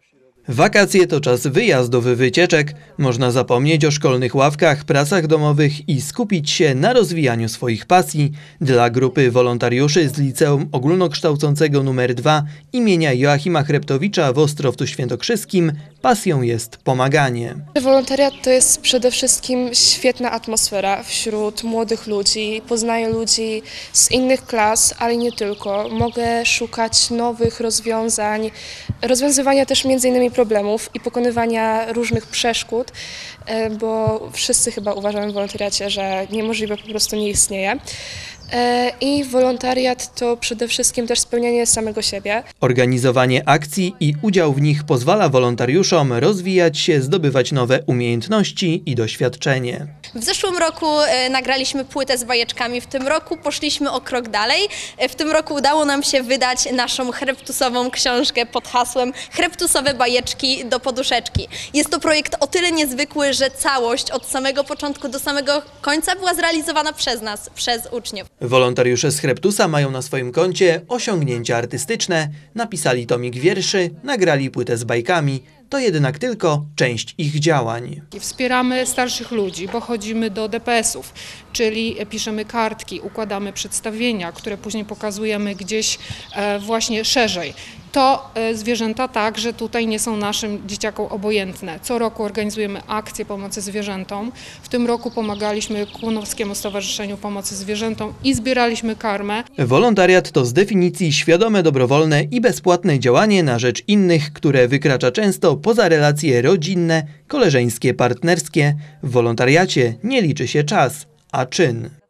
Wakacje to czas wyjazdów, wycieczek. Można zapomnieć o szkolnych ławkach, pracach domowych i skupić się na rozwijaniu swoich pasji. Dla grupy wolontariuszy z Liceum Ogólnokształcącego nr 2 imienia Joachima Chreptowicza w Ostrowcu Świętokrzyskim pasją jest pomaganie. Wolontariat to jest przede wszystkim świetna atmosfera wśród młodych ludzi. Poznaję ludzi z innych klas, ale nie tylko. Mogę szukać nowych rozwiązań, rozwiązywania też m.in. problemów i pokonywania różnych przeszkód, bo wszyscy chyba uważamy w wolontariacie, że niemożliwe po prostu nie istnieje. I wolontariat to przede wszystkim też spełnianie samego siebie. Organizowanie akcji i udział w nich pozwala wolontariuszom rozwijać się, zdobywać nowe umiejętności i doświadczenie. W zeszłym roku nagraliśmy płytę z bajeczkami, w tym roku poszliśmy o krok dalej. W tym roku udało nam się wydać naszą chreptusową książkę pod hasłem Chreptusowe bajeczki do poduszeczki. Jest to projekt o tyle niezwykły, że całość od samego początku do samego końca była zrealizowana przez nas, przez uczniów. Wolontariusze z Chreptusa mają na swoim koncie osiągnięcia artystyczne, napisali tomik wierszy, nagrali płytę z bajkami. To jednak tylko część ich działań. Wspieramy starszych ludzi, bo chodzimy do DPS-ów, czyli piszemy kartki, układamy przedstawienia, które później pokazujemy gdzieś właśnie szerzej. To zwierzęta także tutaj nie są naszym dzieciakom obojętne. Co roku organizujemy akcje pomocy zwierzętom. W tym roku pomagaliśmy Kłonowskiemu Stowarzyszeniu Pomocy Zwierzętom i zbieraliśmy karmę. Wolontariat to z definicji świadome, dobrowolne i bezpłatne działanie na rzecz innych, które wykracza często poza relacje rodzinne, koleżeńskie, partnerskie. W wolontariacie nie liczy się czas, a czyn.